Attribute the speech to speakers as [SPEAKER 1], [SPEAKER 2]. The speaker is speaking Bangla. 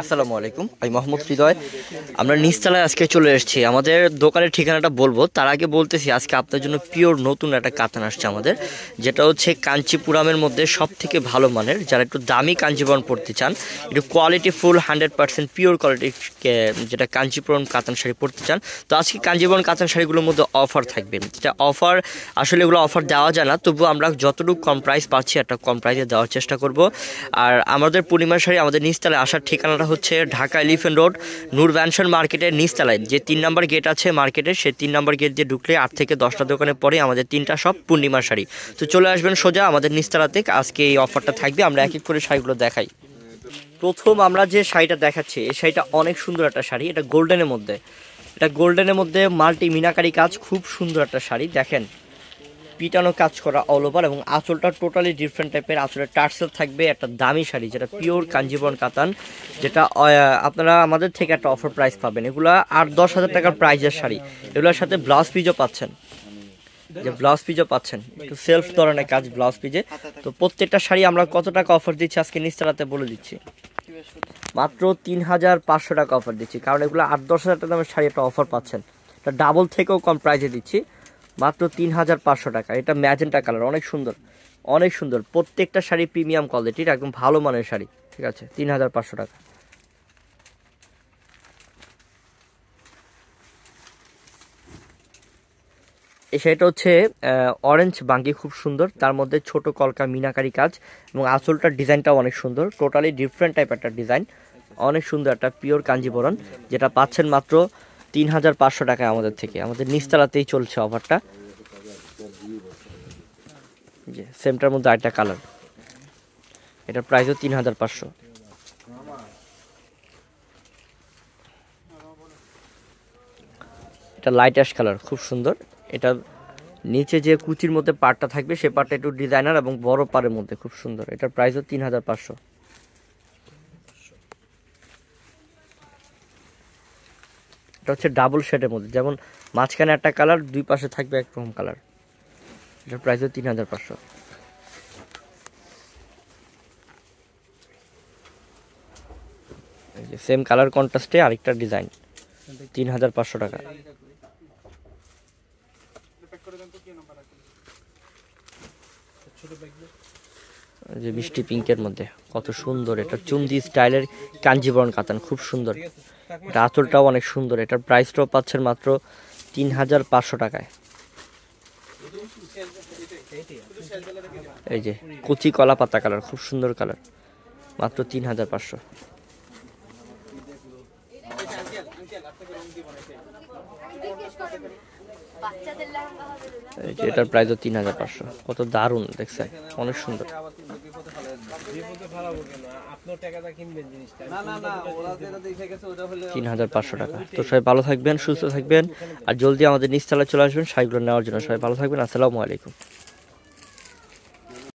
[SPEAKER 1] আসসালামু আলাইকুম, আমি মোহাম্মদ হৃদয়। আমরা নিচতলায় আজকে চলে এসেছি। আমাদের দোকানের ঠিকানাটা বলবো, তার আগে বলতেছি আজকে আপনার জন্য পিওর নতুন একটা কাতান আসছে আমাদের, যেটা হচ্ছে কাঞ্চিপুরামের মধ্যে সব থেকে ভালো মানের। যারা একটু দামি কাঞ্জিবরম পড়তে চান, একটু কোয়ালিটি ফুল 100% পিওর কোয়ালিটি যেটা কাঞ্চিপুরম কাতান শাড়ি পড়তে চান, তো আজকে কাঞ্জিবরম কাতান শাড়িগুলোর মধ্যে অফার থাকবে। যেটা অফার আসলে এগুলো অফার দেওয়া যায় না, তবুও আমরা যতটুকু কম প্রাইস পাচ্ছি একটা কম প্রাইসে দেওয়ার চেষ্টা করব। আর আমাদের পূর্ণিমা শাড়ি আমাদের নিচতলায় আসার ঠিকানাটা হচ্ছে ঢাকা এলিফ্যান্ট রোড নূর ভ্যানসন মার্কেটের নিচতলায় যে 3 নম্বর গেট আছে মার্কেটের, সেই 3 নম্বর গেট দিয়ে ঢুকলে 8 থেকে 10টা দোকানে পরে আমাদের 3টা সব পূর্ণিমা শাড়ি। তো চলে আসবেন সোজা আমাদের নিচতলাতে। আজকে এই অফারটা থাকবে, আমরা এক এক করে শাড়িগুলো দেখাই। প্রথম আমরা যে শাড়িটা দেখাচ্ছি, এই শাড়িটা অনেক সুন্দর একটা শাড়ি। এটা গোল্ডেনের মধ্যে, এটা গোল্ডেনের মধ্যে মাল্টি মিনাকারি কাজ, খুব সুন্দর একটা শাড়ি। দেখেন পিটানো কাজ করা অল ওভার, এবং আঁচলটা টোটালি ডিফারেন্ট টাইপের আঁচলের টার্সেল থাকবে। একটা দামি শাড়ি যেটা পিওর কাঞ্জিবরম কাতান, যেটা আপনারা আমাদের থেকে একটা অফার প্রাইস পাবেন। এগুলা 8-10 হাজার টাকার প্রাইজের শাড়ি, এগুলোর সাথে ব্লাউজ পিসও পাচ্ছেন, যে ব্লাউজ পিসও পাচ্ছেন, একটু সেলফ ধরনের কাজ ব্লাউজ পিসে। তো প্রত্যেকটা শাড়ি আমরা কত টাকা অফার দিচ্ছি আজকে নিচতলাতে বলে দিচ্ছি, মাত্র 3500 টাকা অফার দিচ্ছি। কারণ এগুলো 8-10 হাজার টাকা দামের শাড়ি একটা অফার পাচ্ছেন, এটা ডাবল থেকেও কম প্রাইসে দিচ্ছি, মাত্র 3500 টাকা। এটা ম্যাজেন্টা কালার, অনেক সুন্দর, অনেক সুন্দর। প্রত্যেকটা শাড়ি প্রিমিয়াম কোয়ালিটির, একদম ভালো মানের শাড়ি, ঠিক আছে। 3500 টাকা। এই শাড়িটা হচ্ছে অরেঞ্জ বাঙ্গি, খুব সুন্দর, তার মধ্যে ছোট কলকা মিনাকারি কাজ, এবং আঁচলটার ডিজাইনটাও অনেক সুন্দর, টোটালি ডিফারেন্ট টাইপ একটা ডিজাইন, অনেক সুন্দর একটা পিওর কাঞ্জিবরম, যেটা পাচ্ছেন মাত্র 3500 টাকায় আমাদের থেকে। আমাদের নিচতলাতেই চলছে অফারটা। যে সেমটার মধ্যে আরেকটা কালার, এটার প্রাইসও 3500। এটা লাইট অ্যাশ কালার, খুব সুন্দর। এটা নিচে যে কুচির মধ্যে পাড়টা থাকবে, সে পাড়টা একটু ডিজাইনার এবং বড় পাড়ের মধ্যে, খুব সুন্দর। এটার প্রাইসও 3500। এটা হচ্ছে ডাবল শেডের মধ্যে, যেমন মাঝখানে একটা কালার, দুই পাশে থাকবে একরকম কালার। এটার প্রাইসও 3500। সেম কালার কন্ট্রাস্টে আরেকটা ডিজাইন, 3500 টাকা। যে মিষ্টি পিঙ্কের মধ্যে কত সুন্দর, এটা চুমদি স্টাইলের কাঞ্জিবরম কাতান, খুব সুন্দর। এটা আঁচলটাও অনেক সুন্দর, এটার প্রাইসটাও পাচ্ছেন মাত্র 3500 টাকায়। এই যে কুচি কলা পাতা কালার, খুব সুন্দর কালার, মাত্র 3500। এটার প্রাইসও 3500। কত দারুণ দেখছেন, অনেক সুন্দর, 3500 টাকা। তো সবাই ভালো থাকবেন, সুস্থ থাকবেন, আর জলদি আমাদের নিচতলায় চলে আসবেন শাড়িগুলো নেওয়ার জন্য। সবাই ভালো থাকবেন, আসসালামু আলাইকুম।